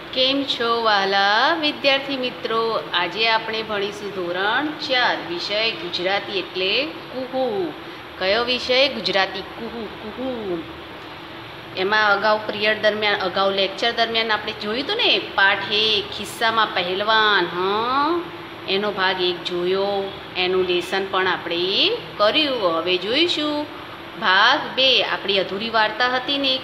કેમ છો વહાલા વિદ્યાર્થી મિત્રો? આજે આપણે ભણીશું ધોરણ 4 વિષય ગુજરાતી એટલે કુહુ. કયો વિષય? ગુજરાતી કુહુ કુહુ. એમાં અગાઉ લેક્ચર દરમિયાન આપણે જોયું હતું ને, પાઠ 1 ખિસ્સામાં પહેલવાન. એનો ભાગ 1 જોયો, એનું લેસન પણ આપણે કર્યું. હવે જોઈશું ભાગ 2. આપણી અધૂરી વાર્તા હતી ને,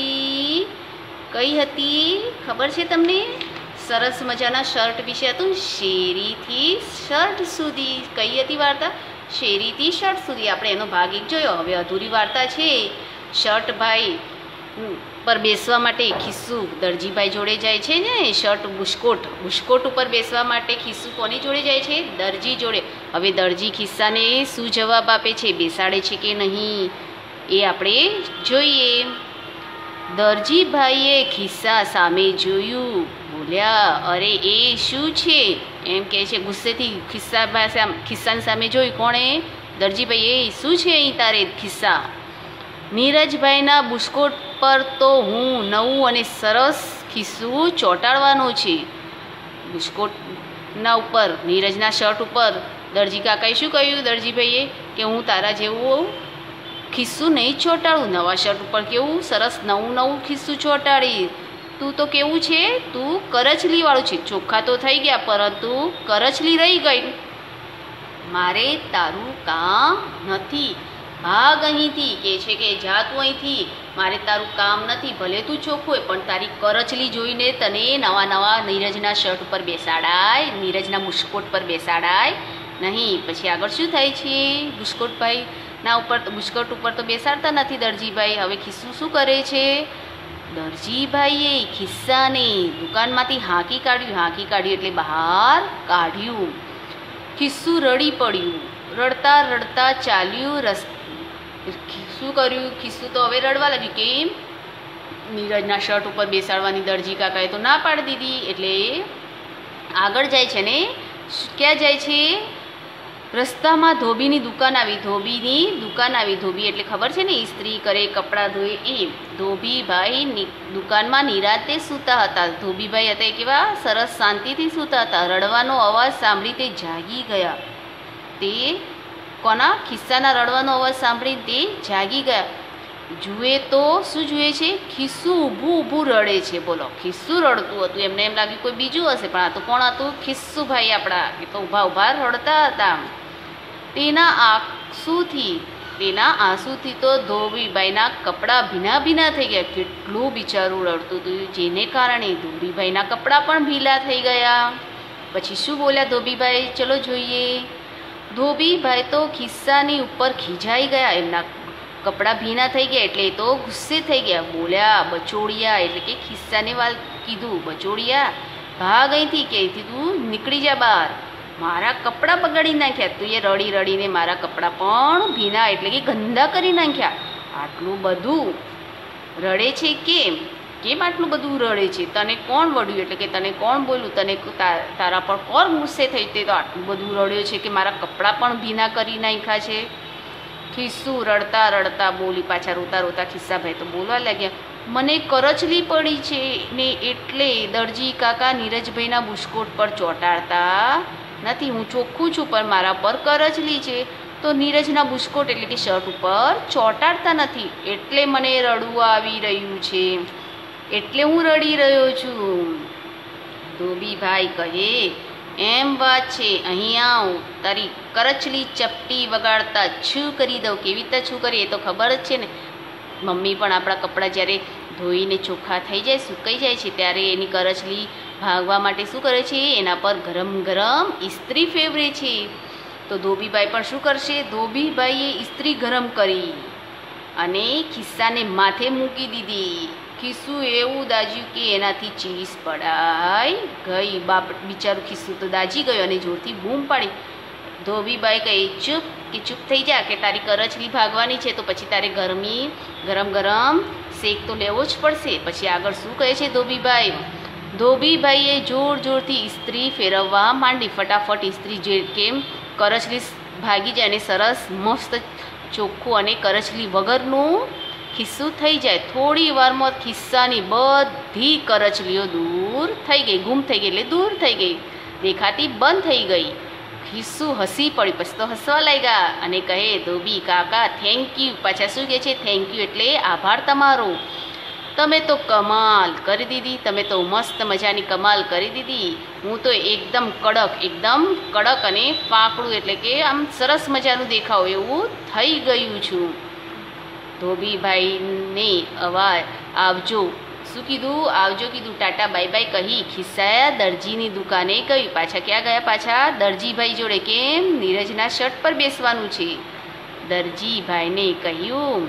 કઈ હતી ખબર છે તમને? સરસ મજાના શર્ટ વિશે હતું. શેરીથી શર્ટ સુધી. કઈ હતી વાર્તા? શેરીથી શર્ટ સુધી. આપણે એનો ભાગ 1 જોયો. હવે અધૂરી વાર્તા છે. શર્ટ ભાઈ પર બેસવા માટે ખિસ્સું દરજીભાઈ જોડે જાય છે ને. શર્ટ બુશકોટ ઉપર બેસવા માટે ખિસ્સું કોની જોડે જાય છે? દરજી જોડે. હવે દરજી ખિસ્સાને શું જવાબ આપે છે? બેસાડે છે કે નહીં એ આપણે જોઈએ. દરજીભાઈએ ખિસ્સા સામે જોયું. બોલ્યા, અરે એ શું છે? એમ કહે છે ગુસ્સેથી. ખિસ્સાની સામે જોયું. કોણે? દરજીભાઈ. એ શું છે અહીં તારે ખિસ્સા? નીરજભાઈના બુશકોટ પર તો હું નવું અને સરસ ખિસ્સું ચોંટાડવાનું છે. બુશકોટના ઉપર, નીરજના શર્ટ ઉપર દરજી કાકાએ શું કહ્યું દરજીભાઈએ? કે હું તારા જેવું ખિસ્સું નહીં ચોંટાડું. નવા શર્ટ ઉપર કેવું સરસ નવું ખિસ્સું ચોંટાડી. તું તો કેવું છે? તું કરચલીવાળું છે. ચોખ્ખા તો થઈ ગયા પરંતુ કરચલી રહી ગઈ. મારે તારું કામ નથી. ભાગ અહીંથી. કે છે કે જા તું અહીંથી. મારે તારું કામ નથી. ભલે તું ચોખ્ખું હોય પણ તારી કરચલી જોઈને તને નવા નીરજના શર્ટ ઉપર બેસાડાય, નીરજના બુશકોટ પર બેસાડાય નહીં. પછી આગળ શું થાય છે? બુશકોટ ઉપર તો બેસાડતા નથી દરજીભાઈ. હવે ખિસ્સું શું કરે છે? દરજીભાઈએ ખિસ્સાને દુકાનમાંથી હાંકી કાઢ્યું એટલે બહાર કાઢ્યું. ખિસ્સું રડી પડ્યું. રડતા ચાલ્યું. શું કર્યું? ખિસ્સું તો હવે રડવા લાગ્યું. કેમ? નીરજના શર્ટ ઉપર બેસાડવાની દરજી કાકાએ તો ના પાડી દીધી. એટલે આગળ જાય છે ને. ક્યાં જાય છે? રસ્તામાં ધોબીની દુકાન આવી. ધોબી એટલે ખબર છે ને, ઇસ્ત્રી કરે, કપડાં ધોએ એ. ધોબીભાઈ દુકાનમાં નિરાતે સૂતા હતા. ધોબીભાઈ હતા કેવા સરસ શાંતિથી સૂતા હતા. રડવાનો અવાજ સાંભળી તે જાગી ગયા. તે કોના? ખિસ્સાના રડવાનો અવાજ સાંભળી તે જાગી ગયા. જુએ તો શું જુએ છે? ખિસ્સું ઊભું રડે છે. બોલો, ખિસ્સું રડતું હતું. એમને એમ લાગ્યું કોઈ બીજું હશે, પણ આ તો કોણ હતું? ખિસ્સુભાઈ આપણા. એ તો ઊભા રડતા હતા. તેના આંસુથી તો ધોબીભાઈના કપડાં ભીના થઈ ગયા. કેટલું બિચારું રડતું હતું, જેને કારણે ધોબીભાઈના કપડાં પણ ભીલા થઈ ગયા. પછી શું બોલ્યા ધોબીભાઈ? ચલો જોઈએ. ધોબીભાઈ તો ખિસ્સાની ઉપર ખીજાઈ ગયા. એમના કપડાં ભીના થઈ ગયા એટલે એ તો ગુસ્સે થઈ ગયા. બોલ્યા, બચોડિયા. એટલે કે ખિસ્સાને કીધું, બચોડિયા ભાગ અહીંથી. કે અહીંથી તું નીકળી જા બહાર. મારા કપડાં બગાડી નાખ્યા. તું એ રડીને મારા કપડાં પણ ભીના એટલે કે ગંદા કરી નાખ્યા. આટલું બધું રડે છે કેમ આટલું બધું રડે છે? તને કોણ વળ્યું? એટલે કે તને કોણ બોલ્યું? તને તારા પર કોણ ગુસ્સે થઈ? તે તો આટલું બધું રડ્યો છે કે મારા કપડાં પણ ભીના કરી નાખ્યા છે. ખિસ્સું રડતા બોલી. પાછા રોતા ખિસ્સાભાઈ તો બોલવા લાગ્યા, મને કરચલી પડી છે ને એટલે દરજી કાકા નીરજભાઈના બુશકોટ પર ચોંટાડતા નથી. હું ચોખ્ખું છું પણ મારા પર કરચલી છે, તો નીરજના બુશકોટ એટલે કે શર્ટ ઉપર ચોંટાડતા નથી. એટલે મને રડવું આવી રહ્યું છે, એટલે હું રડી રહ્યો છું. ધોબીભાઈ કહે, એમ વાત છે, અહીં આવ. તારી કરચલી ચપટી વગાડતા છું કરી દઉં. કેવી રીતે છું કરી એ તો ખબર જ છે ને. મમ્મી પણ આપણા કપડાં જ્યારે ધોઈને ચોખ્ખા થઈ જાય, સુકાઈ જાય છે, ત્યારે એની કરચલી ભાગવા માટે શું કરે છે? એના પર ગરમ ઇસ્ત્રી ફેવરે છે. તો ધોબીભાઈ પણ શું કરશે? ધોબીભાઈએ ઇસ્ત્રી ગરમ કરી અને ખિસ્સાને માથે મૂકી દીધી. ખિસ્સું એવું દાજ્યું કે એનાથી ચીસ પડાઈ ગઈ. બિચારું ખિસ્સું તો દાજી ગયું અને જોરથી બૂમ પાડી. ધોબીભાઈ કહે, ચૂપ થઈ જા, કે તારી કરચલી ભાગવાની છે તો પછી તારે ગરમ શેક તો લેવો જ પડશે. પછી આગળ શું કહે છે ધોબીભાઈએ જોરથી ઇસ્ત્રી ફેરવવા માંડી. ફટાફટ ઇસ્ત્રી કેમ કરચલી ભાગી જાય અને સરસ મસ્ત ચોખ્ખું અને કરચલી વગરનું ખિસ્સું થઈ જાય. થોડી વારમાં ખિસ્સાની બધી કરચલીઓ દૂર થઈ ગઈ, ગુમ થઈ ગઈ, એટલે દૂર થઈ ગઈ, દેખાતી બંધ થઈ ગઈ. ખિસ્સું હસી પડી, પછી તો હસવા લાગ્યા અને કહે, ધોબી કાકા થેન્ક યુ. પાછા શું કહે છે? થેન્ક યુ એટલે આભાર તમારો. તમે તો કમાલ કરી દીધી, તમે તો મસ્ત મજાની કમાલ કરી દીધી. હું તો એકદમ કડક અને પાકડું એટલે કે આમ સરસ મજાનું દેખાવ એવું થઈ ગયું છું. ધોબીભાઈને અવાજ આવજો, શું કીધું? આવજો કીધું. ટાટા બાય બાય કહી ખિસ્સાયા દરજીની દુકાને ગઈ. પાછા ક્યાં ગયા? પાછા દરજીભાઈ જોડે. કેમ? નીરજના શર્ટ પર બેસવાનું છે. દરજીભાઈને કહ્યું,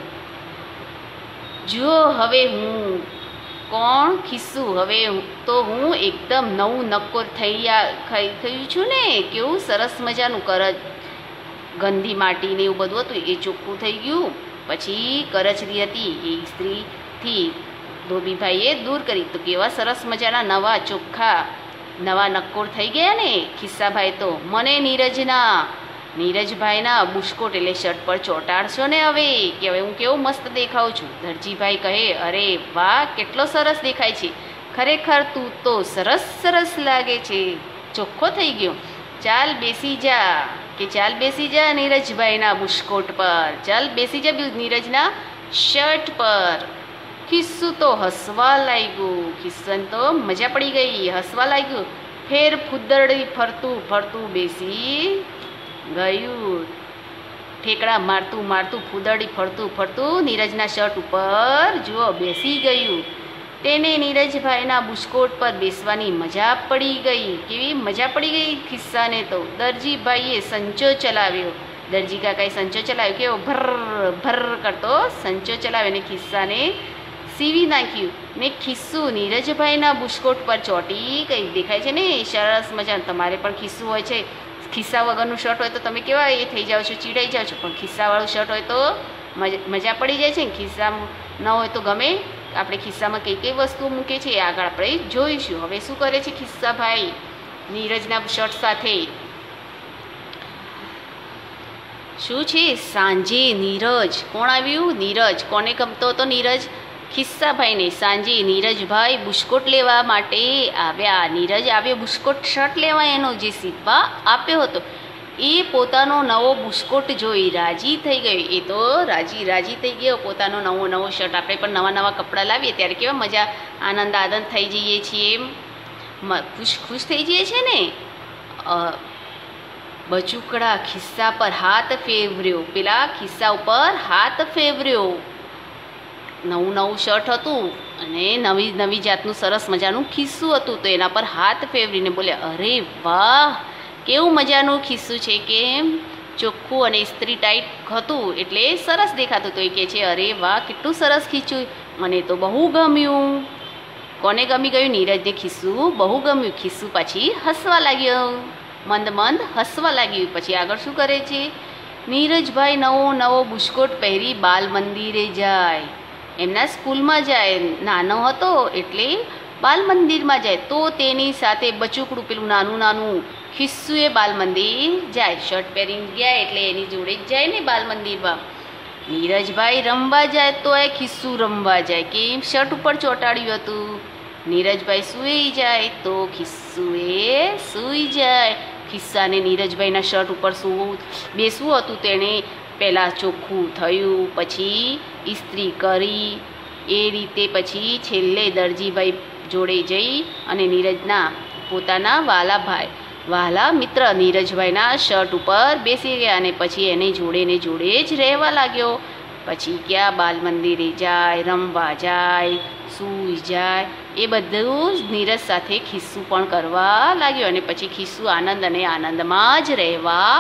જો હવે હું કોણ? ખિસ્સું. હવે તો હું એકદમ નવું નક્કોર થયું છું ને. કેવું સરસ મજાનું ગંદી માટી ને એવું બધું હતું એ ચોખ્ખું થઈ ગયું. પછી કરચલી હતી એ ઇસ્ત્રીથી ધોબીભાઈએ દૂર કરી. તો કેવા સરસ મજાના નવા ચોખ્ખા નવા નક્કોર થઈ ગયા ને ખિસ્સાભાઈ. તો મને નીરજભાઈના બુશકોટ એટલે શર્ટ પર ચોંટાડશો ને હવે, કે હવે હું કેવું મસ્ત દેખાઉં છું. દરજીભાઈ કહે, અરે વાહ, કેટલો સરસ દેખાય છે. ખરેખર તું તો સરસ લાગે છે. ચોખ્ખો થઈ ગયો. ચાલ બેસી જા, કે ચાલ બેસી જા નીરજભાઈના બુશકોટ પર, ચાલ બેસી જા નીરજના શર્ટ પર. ખિસ્સું તો હસવા લાગ્યું. ખિસ્સાને તો મજા પડી ગઈ, હસવા લાગ્યું. ફેર ફૂદરડી ફરતું બેસી ગયું. ઠેકડા મારતું ફૂદરડી ફરતું નીરજના શર્ટ ઉપર જુઓ બેસી ગયું. તેને નીરજભાઈના બુશકોટ પર બેસવાની મજા પડી ગઈ. કેવી મજા પડી ગઈ ખિસ્સાને તો. દરજીભાઈએ સંચો ચલાવ્યો. દરજી કાકાએ સંચો ચલાવ્યો. કેવો ભર કરતો સંચો ચલાવ્યો અને ખિસ્સાને સીવી નાખ્યું. ને ખિસ્સું નીરજભાઈના બુશકોટ પર ચોંટી ગઈ. દેખાય છે ને સરસ મજા. તમારે પણ ખિસ્સું હોય છે. ખિસ્સા વગરનું શર્ટ હોય તો તમે કેવા એ થઈ જાઓ છો, ચીડાઈ જાઓ છો. પણ ખિસ્સાવાળું શર્ટ હોય તો મજા પડી જાય છે ને. ખિસ્સા ન હોય તો ગમે. આપણે ખિસ્સામાં કઈ વસ્તુઓ મૂકે છે એ આગળ આપણે જોઈશું. હવે શું કરે છે ખિસ્સાભાઈ નીરજના શર્ટ સાથે? શું છે? સાંજે નીરજ. કોણ આવ્યું? નીરજ. કોને ગમતો હતો નીરજ? ખિસ્સાભાઈને. સાંજે નીરજભાઈ બુશકોટ લેવા માટે આવ્યા. નીરજ આવ્યો બુશકોટ શર્ટ લેવા, એનો જે સીવવા આપ્યો હતો. એ પોતાનો નવો બુશકોટ જોઈ રાજી થઈ ગયો. એ તો રાજી થઈ ગયો. પોતાનો નવો શર્ટ. આપણે પણ નવા કપડાં લાવીએ ત્યારે કેવા મજા આનંદ થઈ જઈએ છીએ, ખુશ થઈ જઈએ છીએ ને. બચુકડા ખિસ્સા પર હાથ ફેરવ્યો. પેલા ખિસ્સા ઉપર હાથ ફેરવ્યો. નવું શર્ટ હતું અને નવી જાતનું સરસ મજાનું ખિસ્સું હતું. તો એના પર હાથ ફેરવીને બોલ્યા, અરે વાહ, કેવું મજાનું ખિસ્સું છે. કેમ? ચોખ્ખું અને ઇસ્ત્રી ટાઈટ હતું એટલે સરસ દેખાતું. તો એ કહે છે, અરે વાહ, કેટલું સરસ ખીચ્યું, મને તો બહુ ગમ્યું. કોને ગમી ગયું? નીરજને ખિસ્સું બહુ ગમ્યું. ખિસ્સું પછી હસવા લાગ્યો, મંદ હસવા લાગ્યું. પછી આગળ શું કરે છે? નીરજભાઈ નવો બુશકોટ પહેરી બાલ મંદિરે જાય. એમના સ્કૂલમાં જાય. નાનો હતો એટલે બાલ મંદિરમાં જાય. તો તેની સાથે બચુકડું પેલું નાનું ખિસ્સું એ બાલ મંદિર જાય. શર્ટ પહેરીને ગયા એટલે એની જોડે જ જાય ને બાલ મંદિરમાં. નીરજભાઈ રમવા જાય તો એ ખિસ્સું રમવા જાય. કેમ? શર્ટ ઉપર ચોંટાડ્યું હતું. નીરજભાઈ સૂઈ જાય તો ખિસ્સું એ સૂઈ જાય. ખિસ્સાને નીરજભાઈના શર્ટ ઉપર બેસવું હતું. તેણે પહેલાં ચોખ્ખું થયું, પછી ઇસ્ત્રી કરી. એ રીતે પછી છેલ્લે દરજીભાઈ જોડે જઈ અને નીરજના પોતાના વાલા મિત્ર નીરજભાઈના શર્ટ ઉપર બેસી ગયા. અને પછી એને જોડે જ રહેવા લાગ્યો. પછી ક્યાં બાલ મંદિરે જાય, રમવા જાય, સૂઈ જાય. એ બધું જ નીરજ સાથે ખિસ્સું પણ કરવા લાગ્યો. અને પછી ખિસ્સું આનંદમાં જ રહેવા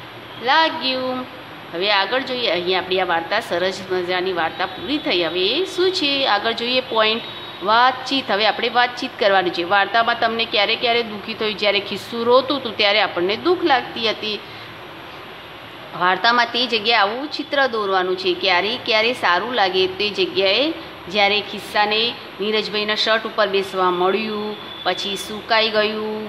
લાગ્યું. હવે આગળ જોઈએ. અહીંયા આપણી આ વાર્તા સરસ મજાની વાર્તા પૂરી થઈ. હવે શું છે આગળ જોઈએ પોઈન્ટ? વાતચીત. હવે આપણે વાતચીત કરવાની છે. વાર્તામાં તમને ક્યારે દુઃખી થયું? જ્યારે ખિસ્સું રોતું હતું ત્યારે આપણને દુઃખ લાગતી હતી. વાર્તામાં તે જગ્યાએ આવું ચિત્ર દોરવાનું છે. ક્યારે સારું લાગે તે જગ્યાએ. જ્યારે ખિસ્સાને નીરજભાઈના શર્ટ ઉપર બેસવા મળ્યું, પછી સુકાઈ ગયું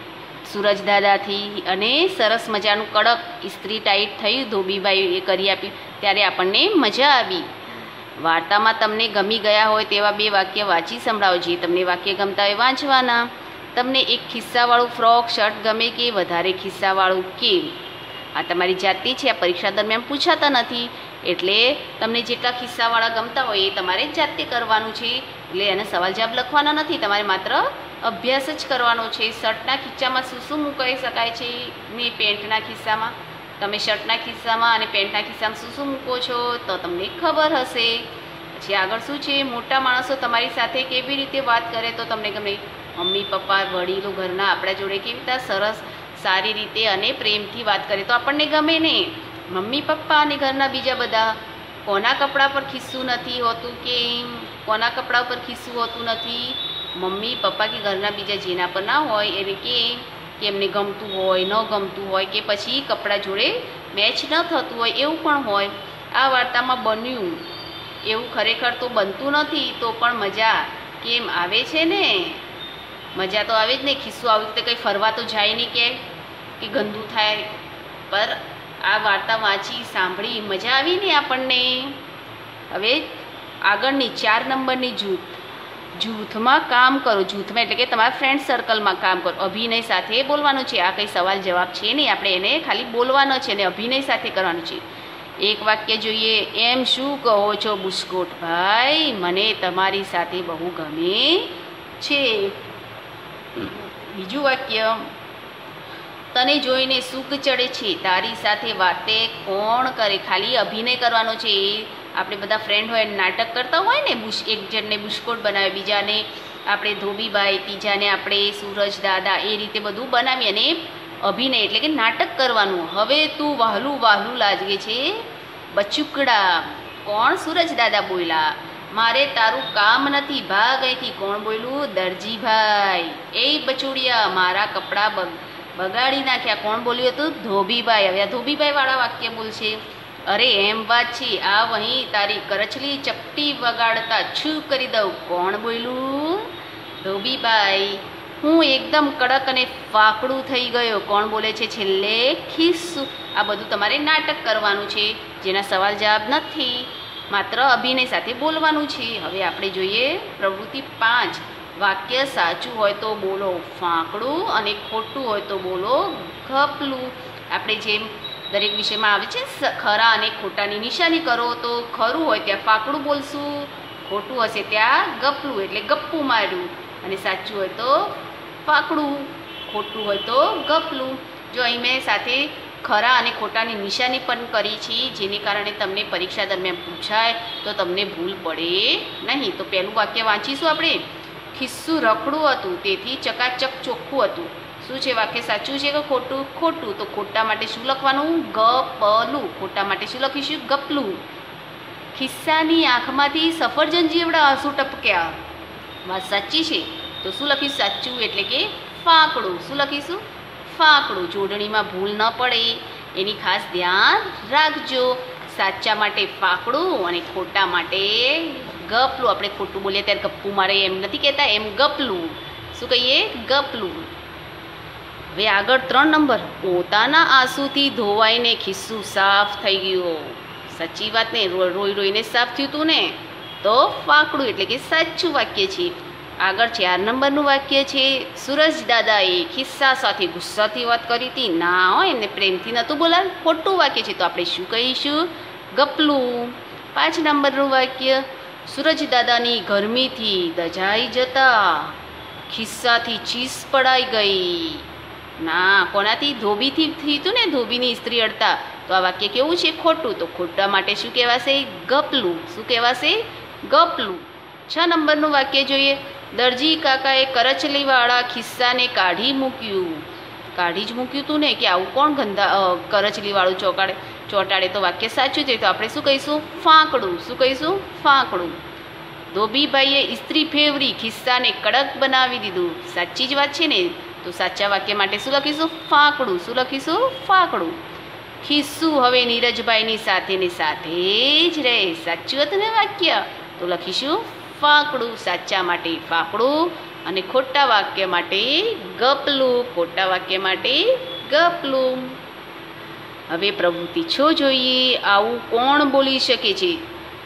સૂરજદાદાથી, અને સરસ મજાનું કડક ઇસ્ત્રી ટાઈટ થયું, ધોબીભાઈ એ કરી આપ્યું, ત્યારે આપણને મજા આવી. વાર્તામાં તમને ગમી ગયા હોય તેવા 2 વાક્ય વાંચી સંભળાવો. જે તમને વાક્ય ગમતા હોય વાંચવાના. તમને એક ખિસ્સાવાળું ફ્રોક શર્ટ ગમે કે વધારે ખિસ્સાવાળું કેમ? આ તમારી જાતની છે. આ પરીક્ષા દરમિયાન પૂછાતા નથી, એટલે તમને જેટલા ખિસ્સાવાળા ગમતા હોય એ તમારે જાતે કરવાનું છે. એટલે એને સવાલ જવાબ લખવાના નથી, તમારે માત્ર અભ્યાસ જ કરવાનો છે. શર્ટના ખિસ્સામાં શું શું મૂકાઈ શકાય છે ને પેન્ટના ખિસ્સામાં? તમે શર્ટના ખિસ્સામાં અને પેન્ટના ખિસ્સામાં શું શું મૂકો છો તો તમને ખબર હશે. પછી આગળ શું છે? મોટા માણસો તમારી સાથે કેવી રીતે વાત કરે તો તમને ગમે? મમ્મી પપ્પા વડીલો ઘરના આપણા જોડે કેવી રીતે સરસ સારી રીતે અને પ્રેમથી વાત કરે તો આપણને ગમે ને. મમ્મી પપ્પા અને ઘરના બીજા બધા કોના કપડાં પર ખિસ્સું નથી હોતું કે કોના કપડા પર ખિસ્સું હોતું નથી? મમ્મી પપ્પા કે ઘરના બીજા જેના પર ના હોય એને કે એમને ગમતું હોય ન ગમતું હોય કે પછી કપડાં જોડે મેચ ન થતું હોય એવું પણ હોય. આ વાર્તામાં બન્યું એવું ખરેખર તો બનતું નથી તો પણ મજા કેમ આવે છે ને? મજા તો આવે જ ને. ખિસ્સું આવી રીતે કંઈ ફરવા તો જાય નહીં કે ગંદુ થાય. પર આ વાર્તા વાંચી સાંભળી મજા આવી ને આપણને. હવે આગળની 4 નંબરની જૂથમાં કામ કરો. જૂથમાં એટલે કે તમારા ફ્રેન્ડ સર્કલમાં કામ કરો. અભિનય સાથે બોલવાનું છે. આ કંઈ સવાલ જવાબ છે નહીં, આપણે એને ખાલી બોલવાનો છે અને અભિનય સાથે કરવાનું છે. એક વાક્ય જોઈએ. એમ શું કહો છો બુસ્કોટ ભાઈ? મને તમારી સાથે બહુ ગમે છે. બીજું વાક્ય. તને જોઈને સુખ ચડે છે, તારી સાથે વાતે કોણ કરે? ખાલી અભિનય કરવાનો છે. આપણે બધા ફ્રેન્ડ હોય નાટક કરતા હોય ને, એક જણને બુસ્કોટ બનાવે, બીજાને આપણે ધોબીબાઈ, ત્રીજાને આપણે સૂરજ દાદા, એ રીતે બધું બનાવીએ અને અભિનય એટલે કે નાટક કરવાનું. હવે તું વહાલું વહાલું લાગે છે બચુકડા. કોણ? સૂરજ દાદા બોલ્યા. મારે તારું કામ નથી, ભાગ અહીંથી. કોણ બોલ્યું? દરજીભાઈ. એ બચુડિયા, મારા કપડાં બગાડી નાખ્યા. કોણ બોલ્યું હતું? ધોબીભાઈ. હવે આ ધોબીભાઈ વાળા વાક્ય બોલશે. અરે એમ વાત છે, આ વહીં તારી કરચલી ચપટી વગાડતા છું કરી દઉં. કોણ બોલ્યું? ધોબીબાઈ. હું એકદમ કડક અને ફાકડું થઈ ગયો. કોણ બોલે છે છેલ્લે? ખિસ્સું. આ બધું તમારે નાટક કરવાનું છે, જેના સવાલ જવાબ નથી, માત્ર અભિનય સાથે બોલવાનું છે. હવે આપણે જોઈએ પ્રવૃત્તિ 5. વાક્ય સાચું હોય તો બોલો ફાંકડું અને ખોટું હોય તો બોલો ગપલું. આપણે જેમ દરેક વિષયમાં આવે છે ખરા અને ખોટાની નિશાની કરો. તો ખરું હોય ત્યાં ફાંકડું બોલશું, ખોટું હશે ત્યાં ગપલું એટલે ગપ્પું માર્યું, અને સાચું હોય તો ફાંકડું, ખોટું હોય તો ગપલું. જો અહીં મેં સાથે ખરા અને ખોટાની નિશાની પણ કરી છે, જેને કારણે તમને પરીક્ષા દરમિયાન પૂછાય તો તમને ભૂલ પડે નહીં. તો પહેલું વાક્ય વાંચીશું આપણે. ખિસ્સું રખડું હતું તેથી ચકાચક ચોખ્ખું હતું. શું છે વાક્ય? સાચું છે કે ખોટું? ખોટું. તો ખોટા માટે શું લખવાનું? ગપલું. ખોટા માટે શું લખીશું? ગપલું. ખિસ્સાની આંખમાંથી સફરજન જેવડા આંસુ ટપક્યા. વાત સાચી છે તો શું લખીશું? સાચું એટલે કે ફાંકડું. શું લખીશું? ફાંકડું. જોડણીમાં ભૂલ ન પડે એની ખાસ ધ્યાન રાખજો. સાચા માટે ફાંકડું અને ખોટા માટે ગપલું. આપણે ખોટું બોલીએ ત્યારે ગપ્પું મારે એમ નથી કહેતા, એમ ગપલું. શું કહીએ? ગપલું. હવે આગળ 3 નંબર. પોતાના આંસુથી ધોવાઈને ખિસ્સું સાફ થઈ ગયું. સાચી વાત ને? રોઈ રોઈને સાફ થયું હતું ને, તો ફાંકડું એટલે કે સાચું વાક્ય છે. આગળ 4 નંબરનું વાક્ય છે. સૂરજ દાદાએ ખિસ્સા સાથે ગુસ્સાથી વાત કરી હતી. ના હોય, એમને પ્રેમથી નહોતું બોલાવ્યું. ખોટું વાક્ય છે તો આપણે શું કહીશું? ગપલું. 5 નંબરનું વાક્ય. સૂરજ દાદાની ગરમીથી દજાઈ જતા ખિસ્સાથી ચીસ પડાઈ ગઈ. ના, કોનાથી? ધોબીથી થયું હતું ને, ધોબીની ઇસ્ત્રી અડતા. તો આ વાક્ય કેવું છે? ખોટું. તો ખોટા માટે શું કહેવાશે? ગપલું. શું કહેવાશે? ગપલું. 6 નંબરનું વાક્ય જોઈએ. દરજી કાકાએ કરચલીવાળા ખિસ્સાને કાઢી મૂક્યું. કાઢી જ મૂક્યું હતું ને, કે આવું કોણ કરચલીવાળું ચોંટાડે? તો વાક્ય સાચું છે તો આપણે શું કહીશું? ફાંકડું. શું કહીશું? ફાંકડું. ધોબીભાઈએ ઇસ્ત્રી ફેરવી ખિસ્સાને કડક બનાવી દીધું. સાચી જ વાત છે ને? તો સાચા વાક્ય માટે શું લખીશું? ફાંકડું. શું લખીશું? ફાંકડું. ખિસ્સું હવે નીરજભાઈની સાથે ને સાથે જ રહે. સાચું હતું ને વાક્ય? તો લખીશું ફાંકડું. સાચા માટે ફાંકડું અને ખોટા વાક્ય માટે ગપલું. ખોટા વાક્ય માટે ગપલું. હવે પ્રવૃત્તિ 6 જોઈએ. આવું કોણ બોલી શકે છે?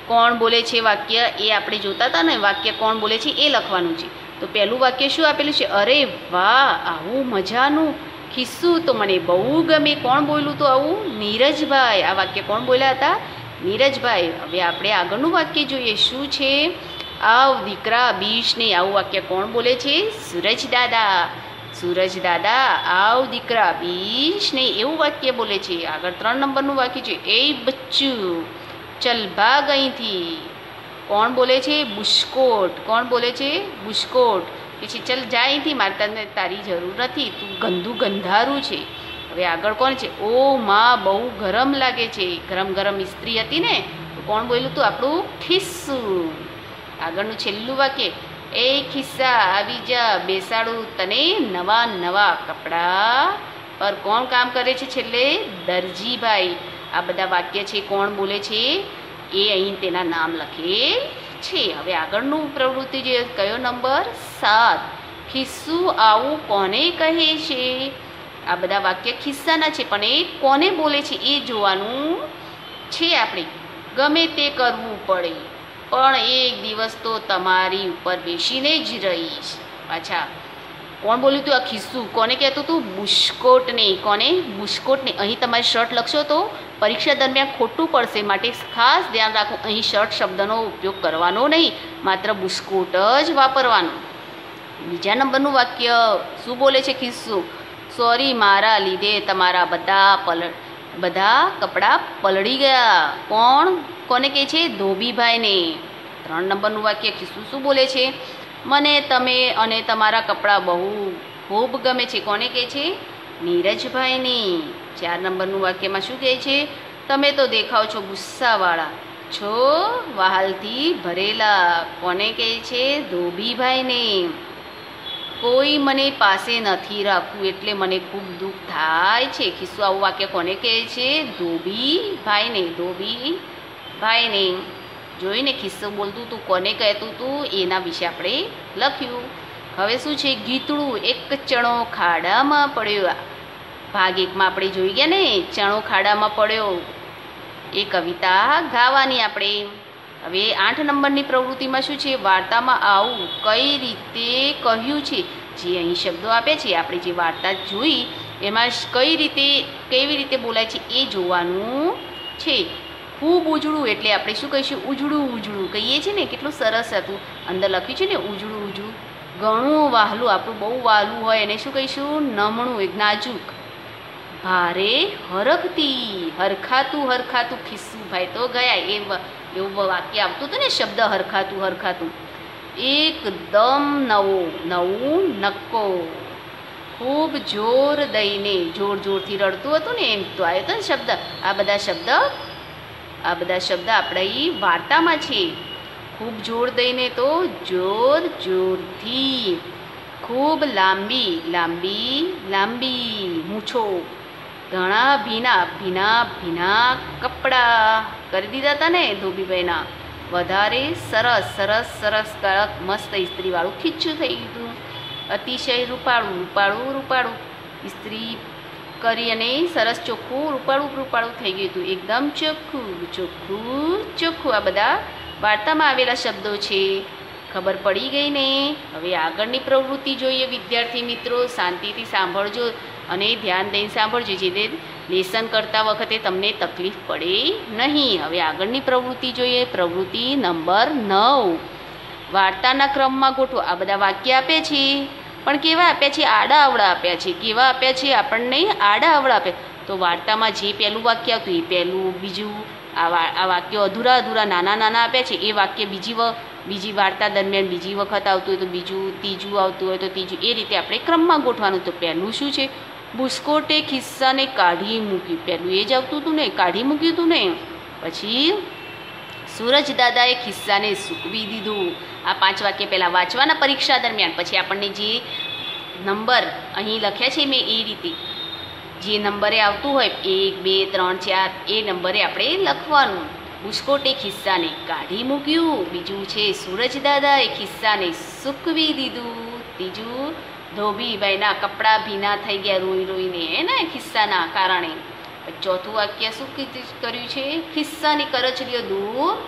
કોણ બોલે છે વાક્ય એ આપણે જોતા હતા ને, વાક્ય કોણ બોલે છે એ લખવાનું છે. તો પહેલું વાક્ય શું આપેલું છે? અરે વાહ, આવું મજાનું ખિસ્સું તો મને બહુ ગમે. કોણ બોલ્યું તો આવું? નીરજભાઈ. આ વાક્ય કોણ બોલ્યા હતા? નીરજભાઈ. હવે આપણે આગળનું વાક્ય જોઈએ. શું છે? આવ દીકરા બીશ ને. આવું વાક્ય કોણ બોલે છે? સૂરજ દાદા. સૂરજ દાદા આવ દીકરા બીશ ને, એવું વાક્ય બોલે છે. આગળ 3 નંબરનું વાક્ય છે. એ બચ્ચું ચલ ભાગ અહીંથી. કોણ બોલે છે? બુસ્કોટ. કોણ બોલે છે? બુસ્કોટ. કે છે ચલ જા અહીંથી, મારે તને તારી જરૂર નથી, તું ગંદુ ગંધારું છે. હવે આગળ કોણ છે? ઓ માં બહુ ગરમ લાગે છે. ગરમ ગરમ ઇસ્ત્રી હતી ને, તો કોણ બોલ્યું હતું? આપણું ખિસ્સું. આગળનું છેલ્લું વાક્ય. એ ખિસ્સા આવી જા, બેસાડું તને નવા નવા કપડાં પર. કોણ કામ કરે છે છેલ્લે? દરજીભાઈ. આ બધા વાક્ય છે કોણ બોલે છે એ અહીં તેના નામ લખેલ છે. હવે આગળનું પ્રવૃત્તિ જે કયો નંબર? 7. ખિસ્સું આવું કોને કહે છે? આ બધા વાક્ય ખિસ્સાના છે, પણ એ કોને બોલે છે એ જોવાનું છે. આપણે ગમે તે કરવું પડે, પણ એક દિવસ તો તમારી ઉપર બેસીને જ રહીશ. પાછા કોણ બોલ્યું હતું? આ ખિસ્સું કોને કહેતું હતું? બુસ્કોટને. કોને? બુસ્કોટને. અહીં તમારે શર્ટ લખશો તો પરીક્ષા દરમિયાન ખોટું પડશે, માટે ખાસ ધ્યાન રાખો. અહીં શર્ટ શબ્દનો ઉપયોગ કરવાનો નહીં, માત્ર બુસ્કોટ જ વાપરવાનું. બીજા નંબરનું વાક્ય શું બોલે છે ખિસ્સું? સોરી, મારા લીધે તમારા બધા કપડાં પલળી ગયા. કોને કહે છે? ધોબીભાઈને. 3 નંબરનું વાક્ય ખિસ્સું શું બોલે છે? મને તમે અને તમારા કપડાં બહુ ખૂબ ગમે છે. કોને કહે છે? નીરજભાઈને. 4 નંબરનું વાક્યમાં શું કહે છે? તમે તો દેખાવ છો ગુસ્સાવાળા છો, વહાલથી ભરેલા. કોને કહે છે? ધોબીભાઈને. કોઈ મને પાસે નથી રાખવું એટલે મને ખૂબ દુઃખ થાય છે. ખિસ્સું આવું વાક્ય કોને કહે છે? ધોબીભાઈને. ધોબીભાઈને. જોઈને ખિસ્સું બોલતું તું કોને કહેતું તું એના વિશે આપણે લખ્યું. હવે શું છે? ગીતડું. એક ચણો ખાડામાં પડ્યો. ભાગ 1માં આપણે જોઈ ગયા ને, ચણો ખાડામાં પડ્યો. એ કવિતા ગાવાની આપણે. હવે 8 નંબરની પ્રવૃત્તિમાં શું છે? વાર્તામાં આવું કઈ રીતે કહ્યું છે? જે અહીં શબ્દો આપ્યા છે, આપણે જે વાર્તા જોઈ એમાં કેવી રીતે બોલાય છે એ જોવાનું છે. ખૂબ ઉજળું એટલે આપણે શું કહીશું? ઉજળું ઉજળું કહીએ છીએ ને, કેટલું સરસ હતું. અંદર લખ્યું છે ને ઉજળું ઉજળું. ઘણું વહાલું, આપણું બહુ વહાલું હોય એને શું કહીશું? નમણું, એક નાજુક. ભારે હરખતી. હરખાતું ખિસ્સું ભાઈ તો ગયા. એવું વાક્ય આવતું હતું ને, શબ્દ હરખાતું. એકદમ નવું નક્કો. ખૂબ જોર દઈને, જોરથી રડતું હતું ને, એમ તો આવ્યો હતો ને શબ્દ. આ બધા શબ્દ આપણી વાર્તામાં છે. ખૂબ જોર દઈને તો જોરથી. ખૂબ લાંબી મૂછો. ઘણા ભીના કપડાં કરી દીધા હતા ને ધોબીભાઈના. વધારે સરસ કડક મસ્ત ઇસ્ત્રીવાળું ખીચું થઈ ગયું. અતિશય રૂપાળું ઇસ્ત્રી કરી અને સરસ ચોખ્ખું રૂપાળું થઈ ગયું હતું. એકદમ ચોખ્ખું. આ બધા વાર્તામાં આવેલા શબ્દો છે. ખબર પડી ગઈ ને? હવે આગળની પ્રવૃત્તિ જોઈએ. વિદ્યાર્થી મિત્રો શાંતિથી સાંભળજો અને ધ્યાન દઈને સાંભળજો, જેથી લેસન કરતા વખતે તમને તકલીફ પડે નહીં. હવે આગળની પ્રવૃત્તિ જોઈએ. પ્રવૃત્તિ નંબર 9. વાર્તાના ક્રમમાં ગોઠવો. આ બધા વાક્ય આપે છે, પણ કેવા આપ્યા છે? આડા અવળા આપ્યા છે. કેવા આપ્યા છે? આપણને આડા અવળા આપ્યા. તો વાર્તામાં જે પહેલું વાક્ય આવતું એ પહેલું, બીજું. આ વાક્યો અધૂરા નાના આપ્યા છે. એ વાક્ય બીજી વાર્તા દરમિયાન બીજી વખત આવતું હોય તો બીજું, ત્રીજું આવતું હોય તો ત્રીજું. એ રીતે આપણે ક્રમમાં ગોઠવાનું. તો પહેલું શું છે? બુસ્કોટે ખિસ્સાને કાઢી મૂક્યું. પહેલું એ જ આવતું હતું ને, કાઢી મૂક્યું હતું ને. પછી સૂરજ દાદાએ ખિસ્સાને સૂકવી દીધું. આ 5 વાક્ય પહેલાં વાંચવાના પરીક્ષા દરમિયાન. પછી આપણને જે નંબર અહીં લખ્યા છે મેં એ રીતે જે નંબરે આવતું હોય 1, 2, 3, 4 એ નંબરે આપણે લખવાનું. બુસ્કોટે ખિસ્સાને કાઢી મૂક્યું. બીજું છે સૂરજ દાદાએ ખિસ્સાને સૂકવી દીધું. ત્રીજું ધોબીભાઈના કપડાં ભીના થઈ ગયા રોઈને એના ખિસ્સાના કારણે. ચોથું વાક્ય શું કર્યું છે? ખિસ્સાની કરચલીઓ દૂર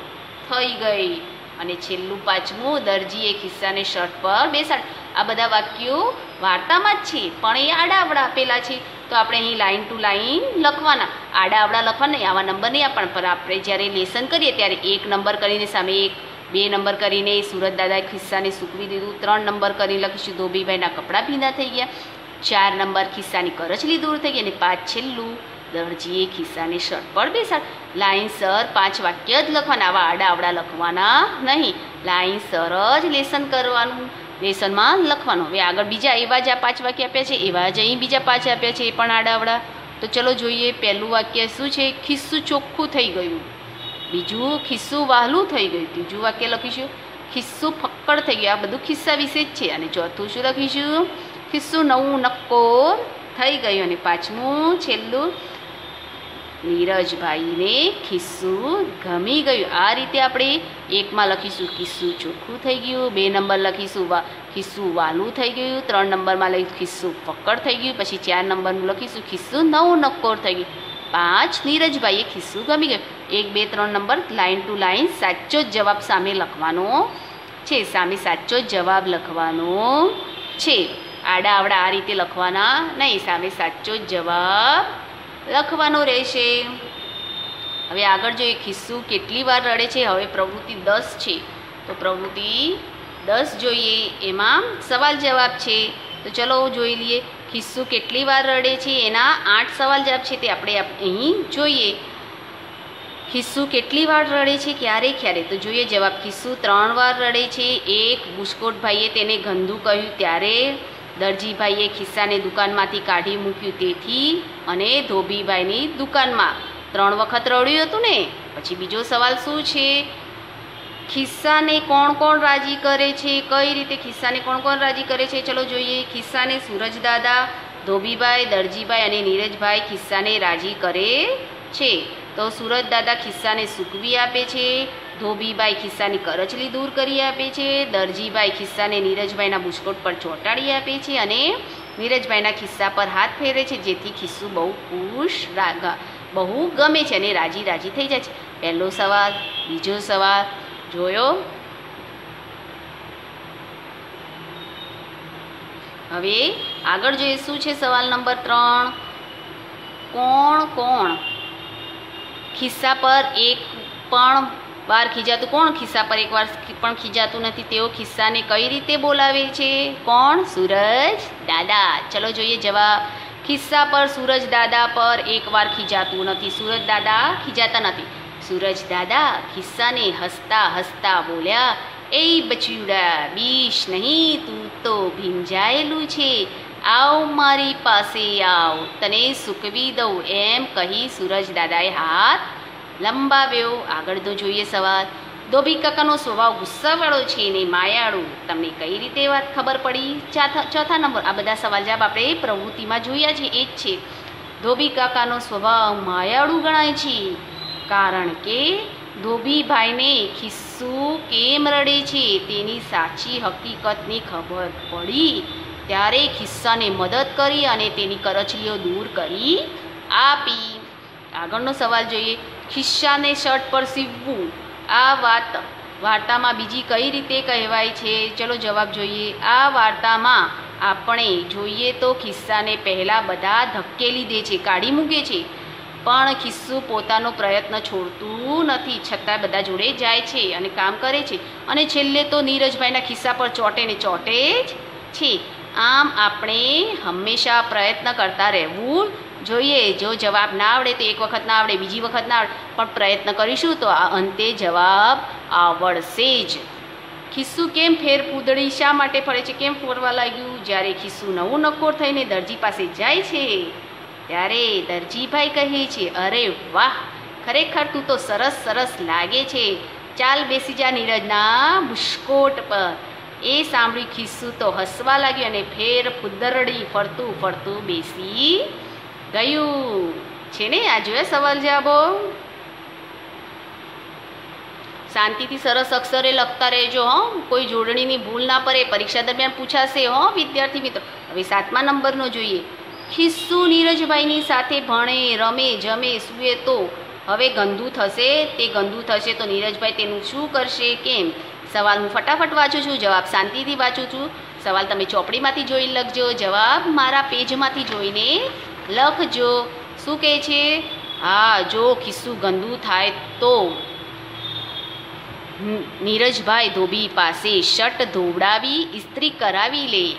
થઈ ગઈ. અને છેલ્લું પાંચમું, દરજીએ ખિસ્સાને શર્ટ પર બેસાડ. આ બધા વાક્યો વાર્તામાં જ છે, પણ એ આડાઅવળા આપેલા છે. તો આપણે અહીં લાઈન ટુ લાઈન લખવાના. આડાઅવળા લખવાના નહીં, આવા નંબર નહીં આપવાના. પણ આપણે જ્યારે લેસન કરીએ ત્યારે 1 નંબર કરીને સામે 1, 2 નંબર કરીને સુરજ દાદાએ ખિસ્સાને સૂકવી દીધું, 3 નંબર કરીને લખીશું ધોબીભાઈના કપડાં ભીના થઈ ગયા, 4 નંબર ખિસ્સાની કરચલી દૂર થઈ ગઈ, અને 5 છેલ્લું, દરજીએ ખિસ્સાને શર્ટ પર બેસાડ. લાઈનસર 5 વાક્ય જ લખવાના, આવા આડાઅવળા લખવાના નહીં. લાઈનસર જ લેસન કરવાનું, લેસનમાં લખવાનું. હવે આગળ બીજા એવા જ આ 5 વાક્ય આપ્યા છે, એવા જ અહીં બીજા 5 આપ્યા છે, એ પણ આડાઅવળા. તો ચલો જોઈએ. પહેલું વાક્ય શું છે? ખિસ્સું ચોખ્ખું થઈ ગયું. બીજું, ખિસ્સું વહાલું થઈ ગયું. ત્રીજું વાક્ય લખીશું, ખિસ્સું ફક્કડ થઈ ગયું. આ બધું ખિસ્સા વિશે જ છે. અને ચોથું શું લખીશું? ખિસ્સું નવું નક્કોર થઈ ગયું. અને પાંચમું છેલ્લું, નીરજભાઈને ખિસ્સું ગમી ગયું. આ રીતે આપણે 1માં લખીશું ખિસ્સું ચોખ્ખું થઈ ગયું, 2 નંબર લખીશું ખિસ્સું વાલું થઈ ગયું, 3 નંબરમાં લખીશું ખિસ્સું ફક્કડ થઈ ગયું, પછી 4 નંબરનું લખીશું ખિસ્સું નવું નક્કોર થઈ ગયું, 5 નીરજભાઈએ ખિસ્સું ગમી ગયું. 1, 2, 3 નંબર લાઈન ટુ લાઈન સાચો જ જવાબ સામે લખવાનો છે. સામે સાચો જ જવાબ લખવાનો છે. આડાઅવળા આ રીતે લખવાના નહીં, સામે સાચો જ જવાબ લખવાનો રહેશે. હવે આગળ જોઈએ, ખિસ્સું કેટલી વાર રડે છે. હવે પ્રવૃત્તિ 10 છે, તો પ્રવૃત્તિ 10 જોઈએ. એમાં સવાલ જવાબ છે. તો ચલો જોઈ લઈએ. ખિસ્સું કેટલી વાર રડે છે, એના 8 સવાલ જવાબ છે, તે આપણે અહીં જોઈએ. ખિસ્સું કેટલી વાર રડે છે, ક્યારે ક્યારે? તો જોઈએ જવાબ. ખિસ્સું 3 વાર રડે છે. 1, બુસ્કોટભાઈએ તેને ગંદુ કહ્યું ત્યારે, દરજીભાઈએ ખિસ્સાને દુકાનમાંથી કાઢી મૂક્યું તેથી, અને ધોબીભાઈની દુકાનમાં 3 વખત રડ્યું હતું ને. પછી બીજો સવાલ શું છે? ખિસ્સાને કોણ કોણ રાજી કરે છે? કઈ રીતે ખિસ્સાને કોણ કોણ રાજી કરે છે? ચલો જોઈએ. ખિસ્સાને સુરજદાદા, ધોબીભાઈ, દરજીભાઈ અને નીરજભાઈ ખિસ્સાને રાજી કરે છે. તો સુરજદાદા ખિસ્સાને સૂકવી આપે છે, ધોબીભાઈ ખિસ્સાની કરચલી દૂર કરી આપે છે, દરજીભાઈ ખિસ્સાને નીરજભાઈના બુસ્કોટ પર ચોંટાડી આપે છે, અને નીરજભાઈના ખિસ્સા પર હાથ ફેરે છે, જેથી ખિસ્સું બહુ ખુશ બહુ ગમે છે અને રાજી રાજી થઈ જાય છે. પહેલો સવાલ, બીજો સવાલ જોયો. હવે આગળ જોઈએ શું છે સવાલ નંબર 3. કોણ કોણ ખિસ્સા પર એક પણ વાર ખીજાતું? કોણ ખિસ્સા પર એક વાર પણ ખીજાતું નથી? તેઓ ખિસ્સાને કઈ રીતે બોલાવે છે? કોણ? સૂરજ દાદા. ચલો જોઈએ જવાબ. ખિસ્સા પર સૂરજ દાદા પર એક વાર ખીજાતું નથી. સૂરજ દાદા ખીજાતા નથી. સૂરજ દાદા ખિસ્સાને હસતા હસતા બોલ્યા, એ બચ્યુડા, બીશ નહીં, તું તો ભીંજાયેલું છે, આવ મારી પાસે આવ, તને સૂકવી દઉં, એમ કહી સૂરજ દાદાએ હાથ લંબાવ્યો. આગળનો જોઈએ સવાલ. ધોબી કાકાનો સ્વભાવ ગુસ્સાવાળો છે ને માયાળું, તમને કઈ રીતે વાત ખબર પડી? ચોથા નંબર. આ બધા સવાલ જવાબ આપણે પ્રવૃત્તિમાં જોયા છે, એ જ છે. ધોબી કાકાનો સ્વભાવ માયાળું ગણાય છે, કારણ કે ધોબીભાઈને ખિસ્સું કેમ રડે છે તેની સાચી હકીકતની ખબર પડી ત્યારે ખિસ્સાને મદદ કરી અને તેની કરચલીઓ દૂર કરી આપી. આગળનો સવાલ જોઈએ. ખિસ્સાને શર્ટ પર સીવવું, આ વાર્તામાં બીજી કઈ રીતે કહેવાય છે? ચલો જવાબ જોઈએ. આ વાર્તામાં આપણે જોઈએ તો ખિસ્સાને પહેલાં બધા ધક્કેલી દે છે, કાઢી મૂકે છે, પણ ખિસ્સું પોતાનો પ્રયત્ન છોડતું નથી, છતાં બધા જોડે જાય છે અને કામ કરે છે, અને છેલ્લે તો નીરજભાઈના ખિસ્સા પર ચોંટે ને ચોંટે જ છે. આમ આપણે હંમેશા પ્રયત્ન કરતા રહેવું જોઈએ. જો જવાબ ના આવડે તો એક વખત ના આવડે, બીજી વખત ના આવડે, પણ પ્રયત્ન કરીશું તો આ અંતે જવાબ આવડશે જ. ખિસ્સું કેમ ફેરફૂદડી શા માટે ફરે છે? કેમ ફરવા લાગ્યું? જ્યારે ખિસ્સું નવું નક્કોર થઈને દરજી પાસે જાય છે ત્યારે દરજીભાઈ કહે છે, અરે વાહ, ખરેખર તું તો સરસ સરસ લાગે છે, ચાલ બેસી જા નીરજના બુસ્કોટ પર. એ સાંભળી ખિસ્સું તો હસવા લાગ્યું અને ફેર ફૂદરડી ફરતું ફરતું બેસી ગયું. છે ને? આ જોયા સવાલ જવાબો. શાંતિથી સરસ અક્ષરે લખતા રહેજો હો, કોઈ જોડણીની ભૂલ ના પડે, પરીક્ષા દરમિયાન પૂછાશે હો વિદ્યાર્થી મિત્રો. હવે 7મા નંબરનો જોઈએ. ખિસ્સું નીરજભાઈની સાથે ભણે, રમે, જમે, સૂએ તો હવે ગંદુ થશે, તે ગંદુ થશે તો નીરજભાઈ તેનું શું કરશે? કેમ? સવાલ હું ફટાફટ વાંચું છું, જવાબ શાંતિથી વાંચું છું. સવાલ તમે ચોપડીમાંથી જોઈ લખજો, જવાબ મારા પેજમાંથી જોઈને લખજો. શું કહે છે? હા, જો ખિસ્સું ગંદુ થાય તો નીરજભાઈ ધોબી પાસે શર્ટ ધોવડાવી ઇસ્ત્રી કરાવી લે,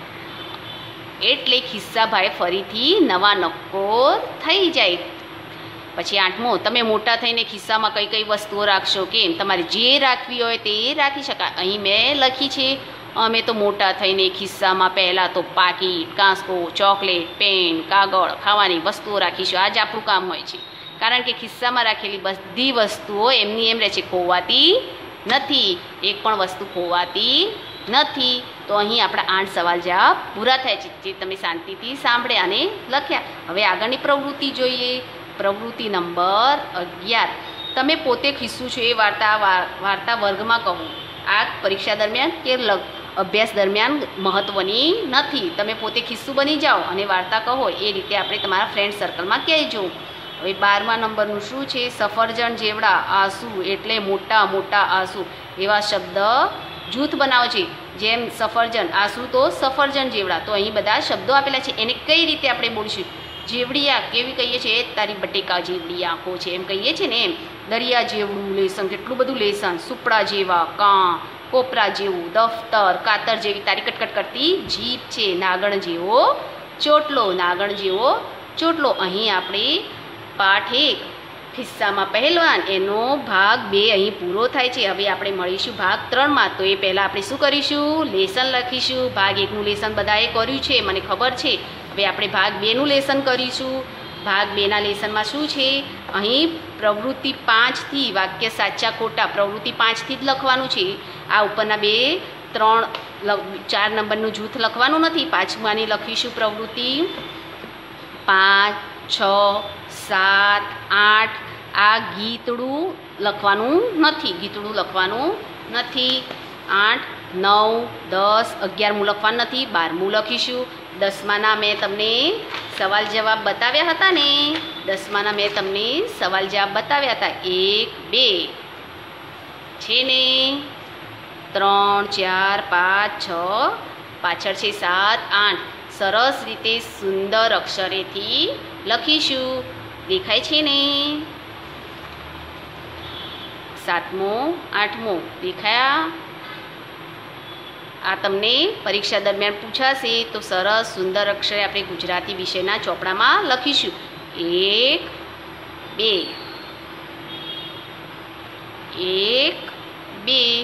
એટલે ખિસ્સાભાઈ ફરીથી નવા નક્કોર થઈ જાય. પછી 8મો, તમે મોટા થઈને ખિસ્સામાં કઈ કઈ વસ્તુઓ રાખશો? કેમ? તમારે જે રાખવી હોય તે રાખી શકાય. અહીં મેં લખી છે, અમે તો મોટા થઈને ખિસ્સામાં પહેલાં તો પાકીટ, કાંસકો, ચોકલેટ, પેન, કાગળ, ખાવાની વસ્તુઓ રાખીશું. આ જ આપણું કામ હોય છે, કારણ કે ખિસ્સામાં રાખેલી બધી વસ્તુઓ એમની એમ રહે છે, ખોવાતી નથી. એક પણ વસ્તુ ખોવાતી નથી. તો અહીં આપણા 8 સવાલ જવાબ પૂરા થાય છે, જે તમે શાંતિથી સાંભળ્યા અને લખ્યા. હવે આગળની પ્રવૃત્તિ જોઈએ. પ્રવૃત્તિ નંબર 11. તમે પોતે ખિસ્સું છો એ વાર્તા વર્ગમાં કહો. આ પરીક્ષા દરમિયાન કે અભ્યાસ દરમિયાન મહત્ત્વની નથી. તમે પોતે ખિસ્સું બની જાઓ અને વાર્તા કહો, એ રીતે આપણે તમારા ફ્રેન્ડ સર્કલમાં કહેજો. હવે 12મા નંબરનું શું છે? સફરજન જેવડા આંસુ એટલે મોટા મોટા આંસુ. એવા શબ્દ જૂથ બનાવો છે. જેમ સફરજન, આંસુ તો સફરજન જેવડા. તો અહીં બધા શબ્દો આપેલા છે, એને કઈ રીતે આપણે બોલીશું? જેવડિયા કેવી કહીએ છીએ? તારી બટેકા જેવડી આંખો છે, એમ કહીએ છીએ ને. એમ દરિયા જેવડું લેસન, કેટલું બધું લેસન. સુપડા જેવા કાં, કોપરા જેવું દફતર, કાતર જેવી તારી કટકટ કરતી જીભ છે. નાગણ જેવો ચોટલો, નાગણ જેવો ચોટલો. અહીં આપણે પાઠ 1 ખિસ્સામાં પહેલવાન એનો ભાગ 2 અહીં પૂરો થાય છે. હવે આપણે મળીશું ભાગ 3માં. તો એ પહેલાં આપણે શું કરીશું? લેસન લખીશું. ભાગ 1નું લેસન બધાએ કર્યું છે, મને ખબર છે. હવે આપણે ભાગ 2નું લેસન કરીશું. ભાગ 2ના લેસનમાં શું છે? અહીં પ્રવૃત્તિ 5થી વાક્ય સાચા ખોટા પ્રવૃત્તિ 5થી જ લખવાનું છે. આ ઉપરના 2, 3, 4 નંબરનું જૂથ લખવાનું નથી. 5માની લખીશું પ્રવૃત્તિ. 5, 6, 7, 8. આ ગીતડું લખવાનું નથી, ગીતડું લખવાનું નથી. 8, 9, 10, 11મું લખવાનું નથી. 12મું લખીશું. 10માના મેં તમને સવાલ જવાબ બતાવ્યા હતા ને. 10માના મેં તમને સવાલ જવાબ બતાવ્યા હતા. 1, 2 છે ને, 3, 4, 5, 6, પાછળ છે 7, 8. સરસ રીતે સુંદર અક્ષરેથી લખીશું. દેખાય છે ને? 7મો, 8મો દેખાયા? આ તમને પરીક્ષા દરમિયાન પૂછાશે, તો સરસ સુંદર અક્ષરે આપણે ગુજરાતી વિષયના ચોપડામાં લખીશું. 1, 2 1, 2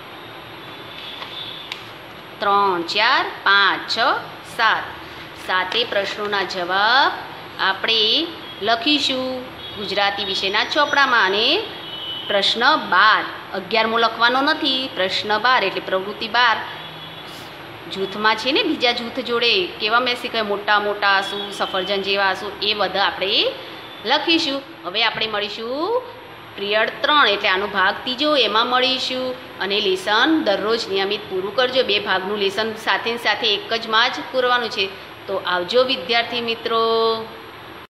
3, 4, 5, 6, 7. 7 પ્રશ્નોના જવાબ આપણે લખીશું ગુજરાતી વિષયના ચોપડામાં. અને પ્રશ્ન 12, 11મો લખવાનો નથી. પ્રશ્ન 12 એટલે પ્રવૃત્તિ 12 જૂથમાં છે ને, બીજા જૂથ જોડે કેવા મેં શીખાય? મોટા મોટા આંસુ, સફરજન જેવા આંસુ, એ બધા આપણે લખીશું. હવે આપણે મળીશું પિરિયડ 3 એટલે આનો ભાગ 3 એમાં મળીશું. અને લેસન દરરોજ નિયમિત પૂરું કરજો. 2 ભાગનું લેસન સાથે સાથે એક જ માં જ પૂરવાનું છે. તો આવજો વિદ્યાર્થી મિત્રો.